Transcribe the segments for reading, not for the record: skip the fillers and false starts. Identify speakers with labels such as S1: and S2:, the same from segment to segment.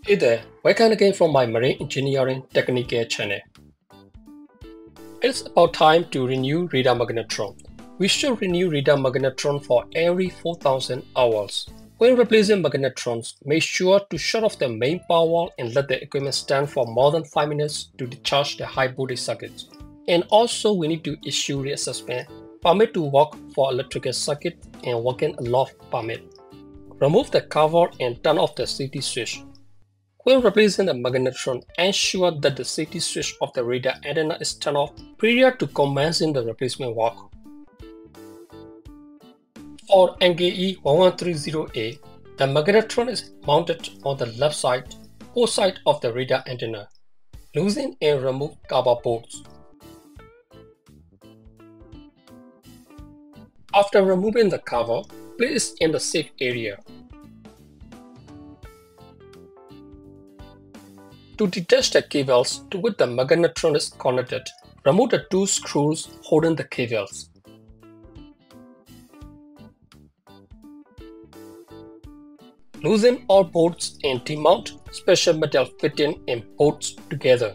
S1: Hey there, welcome again from my Marine Engineering Technique channel. It's about time to renew radar magnetron. We should renew radar magnetron for every 4000 hours. When replacing magnetrons, make sure to shut off the main power and let the equipment stand for more than 5 minutes to discharge the high voltage circuit. And also we need to issue reassessment permit to work for electrical circuit and working aloft permit. Remove the cover and turn off the safety switch. When replacing the magnetron, ensure that the safety switch of the radar antenna is turned off prior to commencing the replacement work. For NGE 1130A, the magnetron is mounted on the left side, both sides of the radar antenna. Loosen and remove cover bolts. After removing the cover, place it in the safe area. To detach the cables to which the magnetron is connected, remove the two screws holding the cables. Loosen all bolts and demount special metal fitting and bolts together.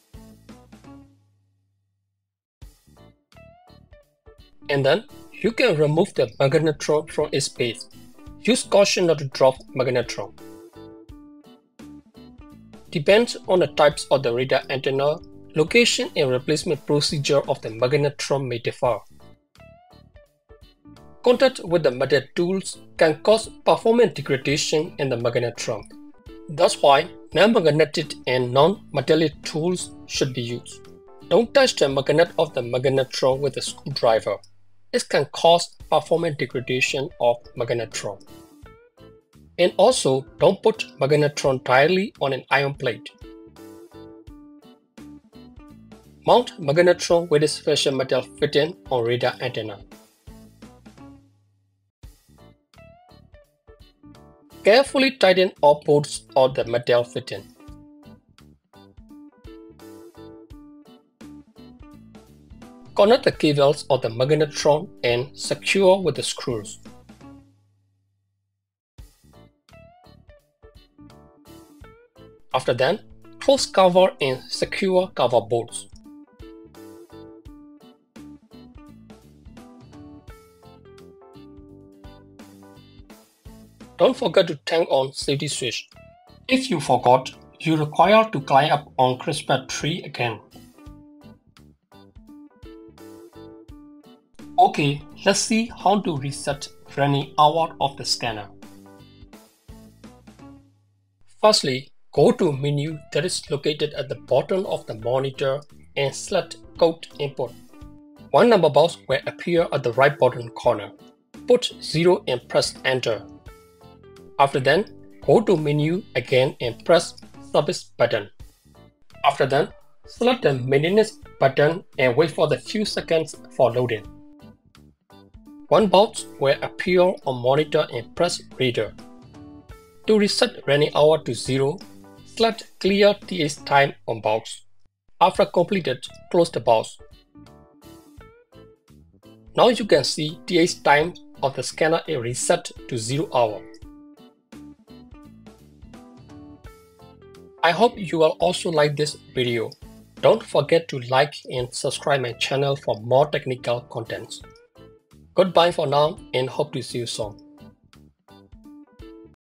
S1: And then you can remove the magnetron from its base. Use caution not to drop magnetron. Depends on the types of the radar antenna, location and replacement procedure of the magnetron may differ. Contact with the metal tools can cause performance degradation in the magnetron. That's why non-magnetic and non-metallic tools should be used. Don't touch the magnet of the magnetron with a screwdriver. It can cause performance degradation of magnetron. And also, don't put magnetron directly on an iron plate. Mount magnetron with a special metal fitting on radar antenna. Carefully tighten all bolts of the metal fitting. Connect the cables of the magnetron and secure with the screws. After that, close cover and secure cover bolts. Don't forget to turn on safety switch. If you forgot, you require to climb up on CRISPR tree again. Okay, let's see how to reset running hour of the scanner. Firstly, go to menu that is located at the bottom of the monitor and select Code Input. One number box will appear at the right bottom corner. Put 0 and press Enter. After that, go to menu again and press Service button. After that, select the Maintenance button and wait for the few seconds for loading. One box will appear on monitor and press Reader. To reset running hour to 0, select Clear TH Time on box. After completed, close the box. Now you can see TH time of the scanner is reset to 0 hour. I hope you will also like this video. Don't forget to like and subscribe my channel for more technical contents. Goodbye for now and hope to see you soon.